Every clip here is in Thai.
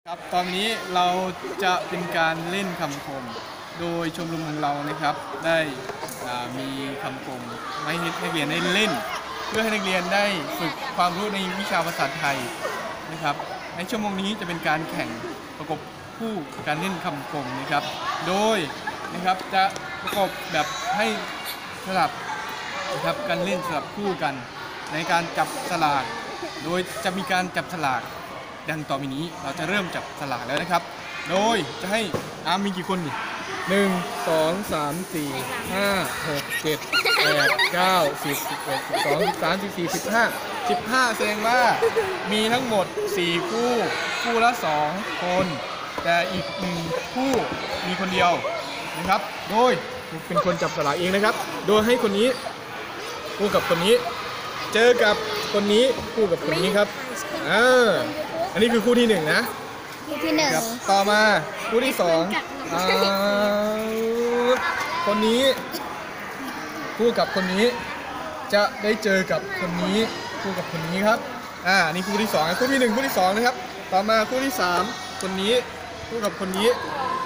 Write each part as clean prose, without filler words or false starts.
ครับตอนนี้เราจะเป็นการเล่นคำคมโดยชมรมของเรานะครับได้มีคำคมให้นักเรียนได้เล่นเพื่อให้นักเรียนได้ฝึกความรู้ในวิชาภาษาไทยนะครับในชั่วโมงนี้จะเป็นการแข่งประกบคู่การเล่นคำคมนะครับโดยนะครับจะประกบแบบให้สลับนะครับการเล่นสลับคู่กันในการจับสลากโดยจะมีการจับสลากดังต่อไปนี้เราจะเริ่มจับสลากแล้วนะครับโดยจะให้มีกี่คนนี่1 2 3 4 5 6 7 8 9 10 11 12 13 14 15แสดงว่ามีทั้งหมด4คู่คู่ละ2คนแต่อีก1คู่มีคนเดียวนะครับโดยเป็นคนจับสลากเองนะครับโดยให้คนนี้คู่กับคนนี้เจอกับคนนี้คู่กับคนนี้ครับอันนี้คือคู่ที่1นะคู่ที่1 ครับต่อมาคู่ที่2คนนี้คู่กับคนนี้จะได้เจอกับคนนี้คู่กับคนนี้ครับนี่คู่ที่2คู่ที่1คู่ที่2นะครับต่อมาคู่ที่3คนนี้คู่กับคนนี้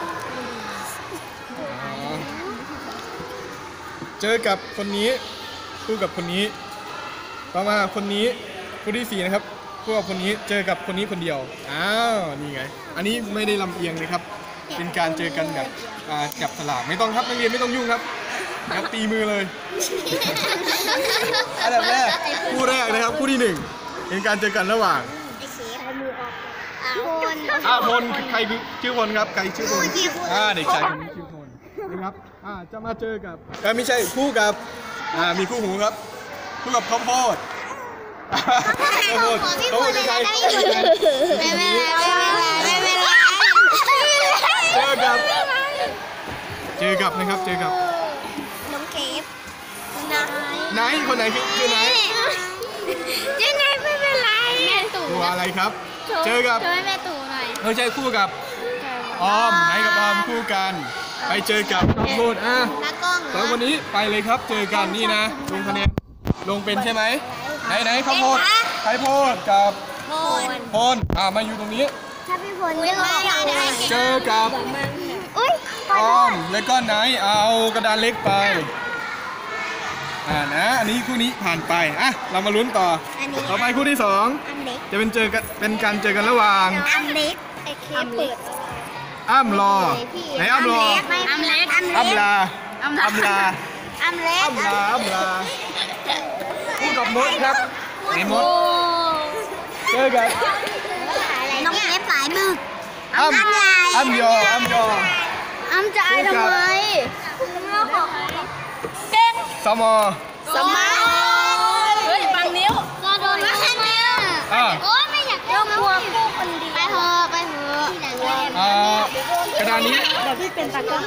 เจอกับคนนี้คู่กับคนนี้ต่อมาคนนี้คู่ที่4นะครับคู่กับคนนี้เจอกับคนนี้คนเดียวนี่ไงอันนี้ไม่ได้ลำเอียงเลยครับเป็นการเจอกันแบบจับสลากไม่ต้องครับนักเรียนไม่ต้องยุ่งครับงับตีมือเลยอันดับแรกคู่แรกนะครับคู่ที่1เป็นการเจอกันระหว่างพลใครชื่อพลครับใครชื่อพลเด็กชายคนนี้ชื่อพลนะครับจะมาเจอกับไม่ใช่คู่กับมีคู่หูครับคู่กับข้าวโพดข้าวโพดใครเจอกับนะครับเจอกับน้องเคฟไหนคนไหนคือไหนไม่เป็นไรแม่ตู่ตัวอะไรครับเจอกับแม่ตู่หน่อยไม่ใช่คู่กับออมไหนกับออมคู่กันไปเจอกับข้าวโพดสองคนนี้ไปเลยครับเจอกันนี่นะลงคะแนนลงเป็นใช่ไหมไหนข้าวโพดไข่โพดกับพลมาอยู่ตรงนี้ถ้าพี่พลไม่รอเจอกับออมแล้วก็ไหนเอากระดานเล็กไปนะอันนี้คู่นี้ผ่านไปเรามาลุ้นต่อไปคู่ที่2จะเป็นการเจอกันระหว่างอ้ำรอไหนอ้ำรออ้ำลาคู่กับมดครับไหนมดเจอกันน้องเล็บหลายบึกอ้ำยอจะอายทำไมสมอเฮ้ยบังนิ้วก็โดนมาแค่นิ้วโอ๊ยไม่อยากเล่นกลัวคู่คนดีไปเถอะกระดานนี้เดี๋ยวพี่เป็นตากล้อง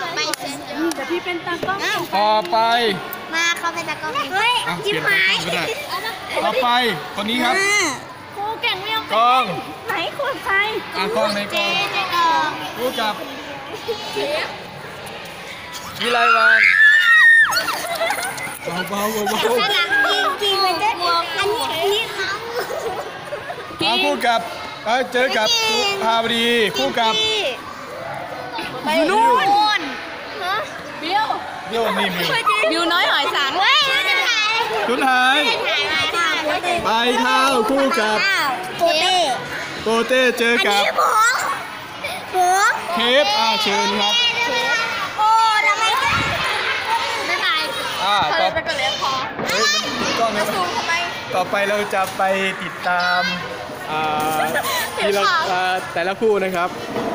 ต่อไปมาเขาเป็นตากล้องเฮ้ยยิ้มหายต่อไปคนนี้ครับครูเก่งไม่ยอมกองไหนครูใครกองในกองคู่กับวิไลวันเบาจริงเลยอันนี้คู่กับเจอกับพาบดีคู่กับนู่นบิวนี่บิวน้อยหอยสังสุดท้ายไปข้าวคู่กับโปเต้เจอกับเคฟเชิญครับต่อไปก็เลี้ยงพอต่อไปเราจะไปติดตามแต่ละคู่นะครับ